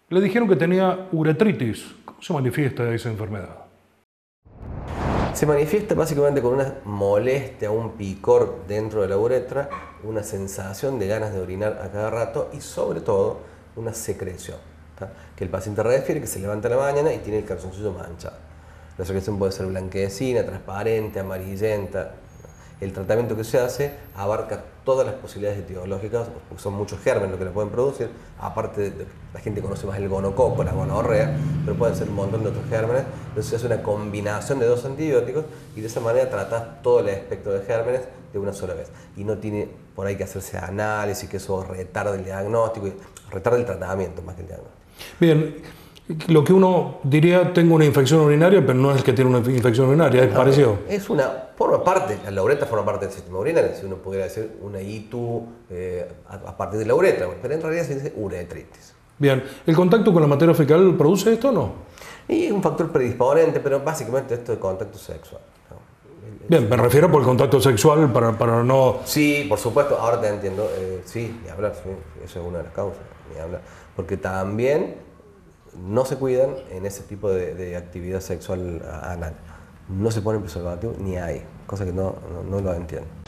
Le dijeron que tenía uretritis. ¿Cómo se manifiesta esa enfermedad? Se manifiesta básicamente con una molestia, un picor dentro de la uretra, una sensación de ganas de orinar a cada rato y sobre todo una secreción, ¿tá? Que el paciente refiere que se levanta a la mañana y tiene el calzoncillo manchado. La secreción puede ser blanquecina, transparente, amarillenta. El tratamiento que se hace abarca todas las posibilidades etiológicas, porque son muchos gérmenes los que la pueden producir. Aparte, la gente conoce más el gonococo, la gonorrea, pero pueden ser un montón de otros gérmenes. Entonces se hace una combinación de 2 antibióticos y de esa manera tratas todo el espectro de gérmenes de una sola vez. Y no tiene por ahí que hacerse análisis, que eso retarda el diagnóstico, retarda el tratamiento más que el diagnóstico. Bien, lo que uno diría, tengo una infección urinaria, pero no es que tiene una infección urinaria, es parecido. Es forma parte, la uretra forma parte del sistema urinario, si uno pudiera decir una ITU a partir de la uretra, pero en realidad se dice uretritis. Bien, ¿el contacto con la materia fecal produce esto o no? Y es un factor predisponente, pero básicamente esto es contacto sexual, ¿no? Bien, me refiero por el contacto sexual para no... Sí, por supuesto, ahora te entiendo, sí, ni hablar, sí, eso es una de las causas, ni hablar, porque también no se cuidan en ese tipo de actividad sexual anal. No se ponen preservativo ni hay, cosa que no lo entiendo.